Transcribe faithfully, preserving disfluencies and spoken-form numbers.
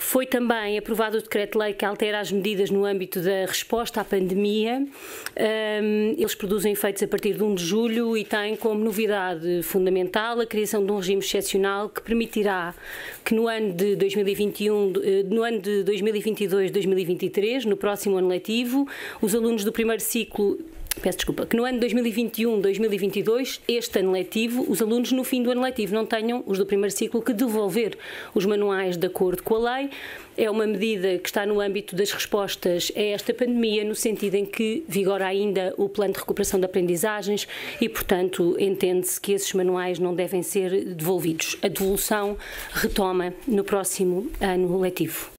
Foi também aprovado o decreto-lei que altera as medidas no âmbito da resposta à pandemia. Eles produzem efeitos a partir de um de julho e têm como novidade fundamental a criação de um regime excepcional que permitirá que no ano de dois mil e vinte e um, no ano de dois mil e vinte e dois, dois mil e vinte e três, no próximo ano letivo, os alunos do primeiro ciclo Peço desculpa, que no ano de dois mil e vinte e um, dois mil e vinte e dois, este ano letivo, os alunos no fim do ano letivo não tenham, os do primeiro ciclo, que devolver os manuais de acordo com a lei. É uma medida que está no âmbito das respostas a esta pandemia, no sentido em que vigora ainda o plano de recuperação de aprendizagens e, portanto, entende-se que esses manuais não devem ser devolvidos. A devolução retoma no próximo ano letivo.